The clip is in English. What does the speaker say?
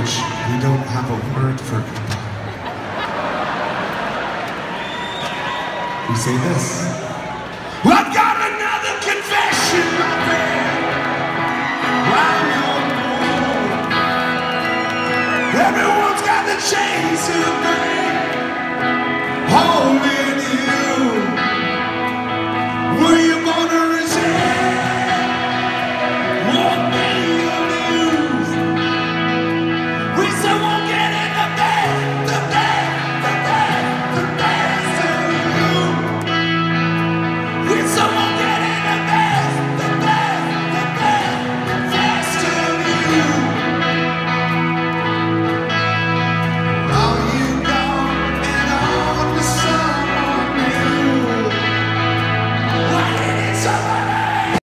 which we don't have a word for goodbye. We say this. I've got another confession, my friend. I'm home. Everyone's got the chains to bring, holding you.